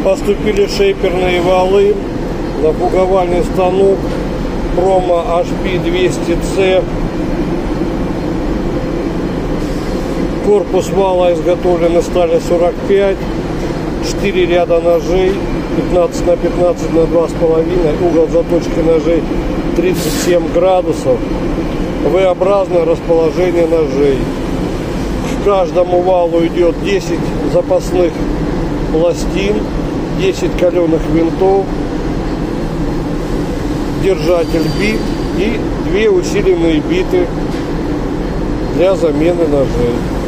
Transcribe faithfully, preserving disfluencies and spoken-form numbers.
Поступили шейперные валы на фуговальный станок Промо эйч пи двести си. Корпус вала изготовлен из стали сорок пять. четыре ряда ножей, пятнадцать на пятнадцать на два с половиной. Угол заточки ножей тридцать семь градусов. V-образное расположение ножей. К каждому валу идет десять запасных пластин, десять каленых винтов, держатель бит и две усиленные биты для замены ножей.